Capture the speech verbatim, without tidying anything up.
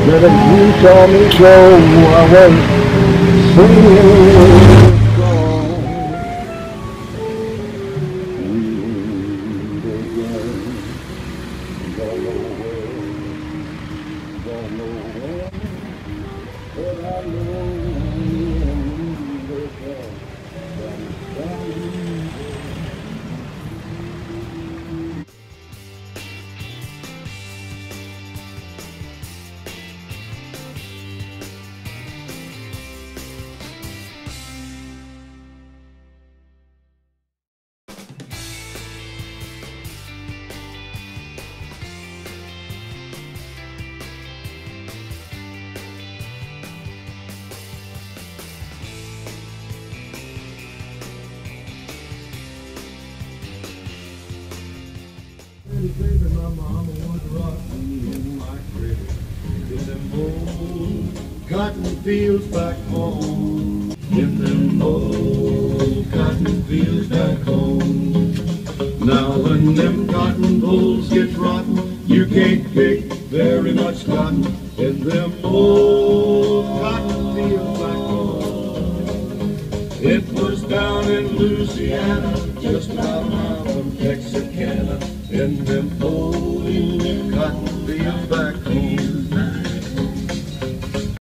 But if you saw me go, I was singing. Baby, my mama was rocking in my crib in them old cotton fields back home. In them old cotton fields back home. Now when them cotton bolls get rotten, you can't pick very much cotton in them old cotton fields back home. It was down in Louisiana, just about a mile from Texarkana. In the